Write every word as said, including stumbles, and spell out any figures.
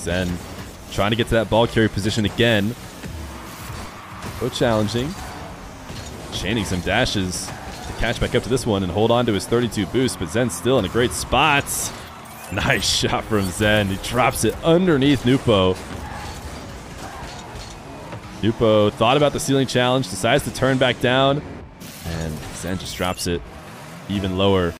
Zen trying to get to that ball carry position again. So challenging. Chaining some dashes to catch back up to this one and hold on to his thirty-two boost, but Zen's still in a great spot. Nice shot from Zen. He drops it underneath Nwpo. Nwpo thought about the ceiling challenge, decides to turn back down, and Zen just drops it even lower.